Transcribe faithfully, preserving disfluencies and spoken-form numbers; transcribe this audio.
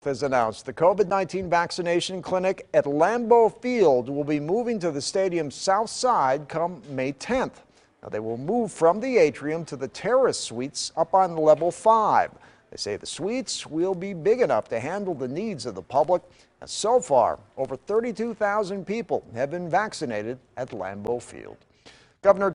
has announced the COVID nineteen vaccination clinic at Lambeau Field will be moving to the stadium's south side come May tenth. Now, they will move from the atrium to the terrace suites up on level five. They say the suites will be big enough to handle the needs of the public. And so far, over thirty-two thousand people have been vaccinated at Lambeau Field. Governor